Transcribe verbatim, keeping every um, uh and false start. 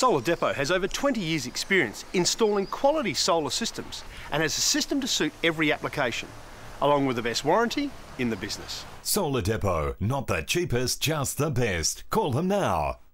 Solar Depot has over twenty years' experience installing quality solar systems and has a system to suit every application, along with the best warranty in the business. Solar Depot, not the cheapest, just the best. Call them now.